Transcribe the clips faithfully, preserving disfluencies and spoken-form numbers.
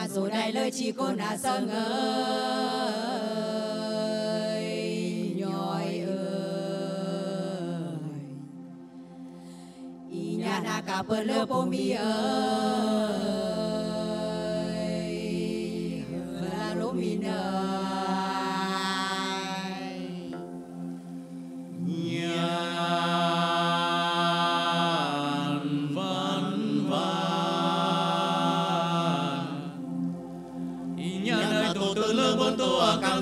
à rồi đây lời chỉ con à sơ ơi nhoi ơi ý nhà na cả bờ lơ bô mi ơi là lô mi ơi cả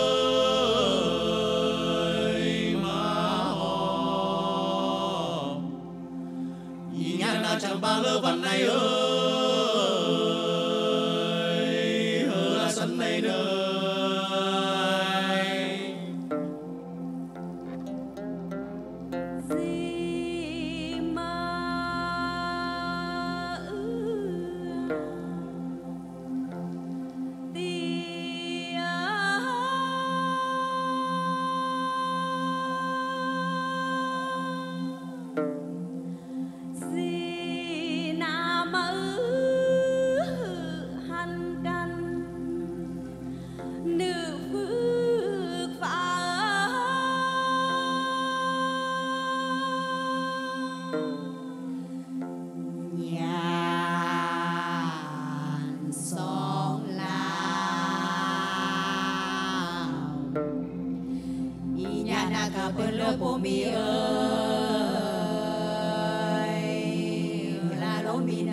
người mà họ ý nhà na chẳng ba lơ văn này ơi hơ là sân này đời gì mà bố mi ơi là lô mi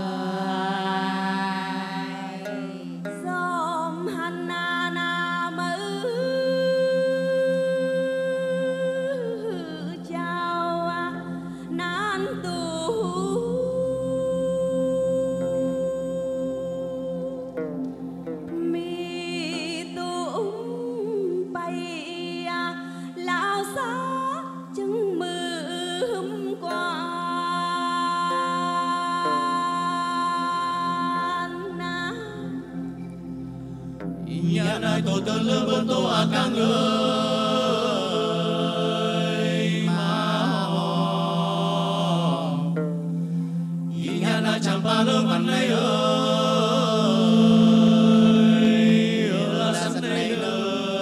ơi dòm hành na na mơ chào nan tu mi tu bay lao xa chứng mưa hôm qua na nhà này tổ tơ lơ bơn tổ à cả người mà họ nhà này chẳng ba lơ văn này ơi là sân này đời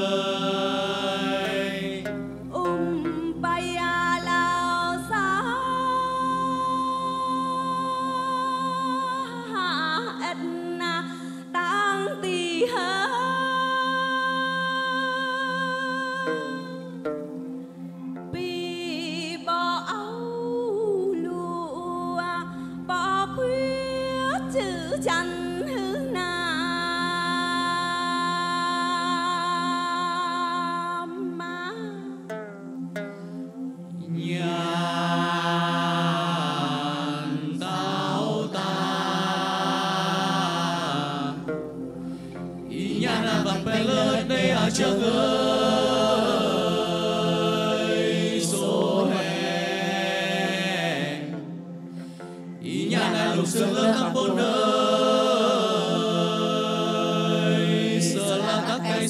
chẳng hư nam mà nhàn tao ta ý nhàn là vật bè lớn đây ở trường ơi số hè ý nhàn là lục xương lớn thăm bốn nơi sợ là các cây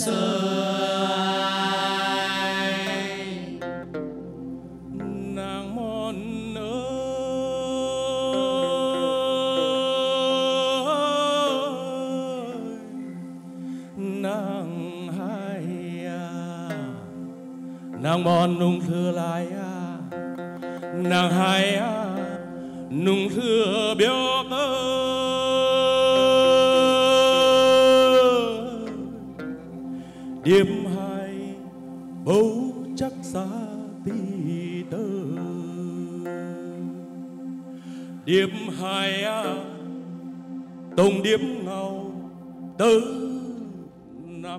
sơi nàng mòn ơi nàng hai nàng mòn nung thưa lại nàng hai nung thưa biếc đêm hai bầu chắc xa tí tơ đêm hai tông điếm ngầu tơ nằm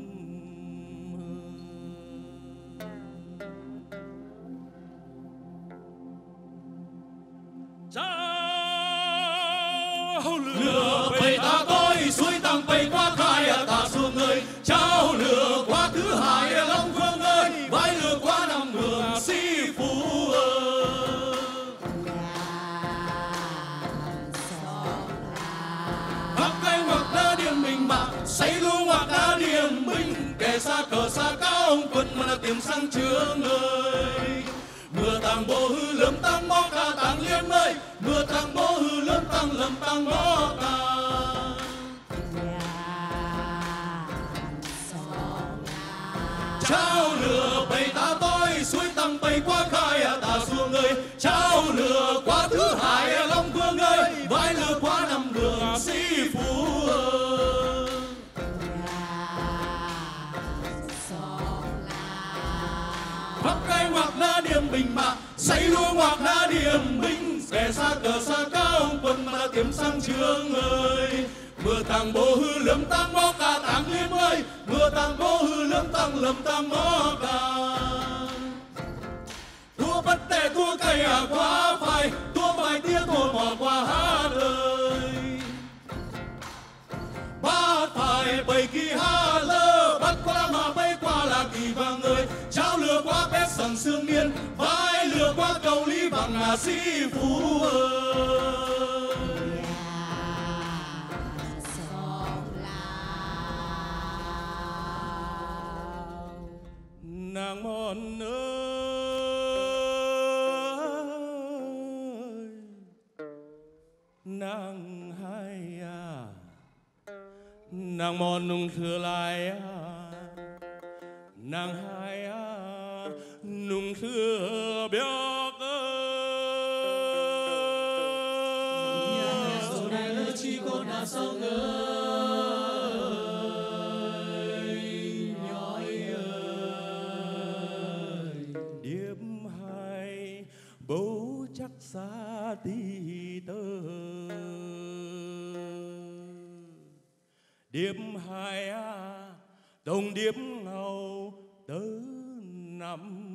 lửa bầy ta tôi suối tăng bầy qua khai ta xuống người trao lửa qua thứ hai long vương ơi vai lửa qua năm hương si phú hoặc cây hoặc đá điểm mình bạc say lu hoặc đá điểm mình kẻ xa cờ xa cao ông quân mà là tìm sang trường ơi mưa tăng bố hư lớn tăng mó ca tăng liên ơi mưa tăng bố hư lớn tăng lầm tăng mó ca trao lửa bầy ta tôi suối tăng bầy qua khai ta xuống ơi, trao lửa qua thứ hải long vương ơi, vai lửa qua năm đường sĩ phú ơi. Bắc cây ngoạc na điểm bình mạ, say lúa ngoạc na điểm bình, kẻ xa cờ xa cao quân mà kiếm sang trường ơi. Mưa tàng bố hư lấm tăng mó ca tàng liêm ơi, mưa tàng bố hư lấm tăng lấm tăng mó ca. Thua bất tệ thua cây à quá phai, thua bài tia thua mò qua hát ơi. Ba phải bầy kỳ ha lơ, bắt qua mà bay qua là kỳ vàng ơi. Trao lửa qua bếp sẵn sương miên, vai lửa qua cầu lý bằng hà sĩ phú ơi. Nàng mòn ơi, nàng hai à, nàng mòn nung thừa lại à, nàng hai à, nung thừa béo ơi. Nhà số này lỡ chi con đã sao ngờ. Bố chắc xa tí tơ điệp hai à, đồng điệp ngầu tớ nằm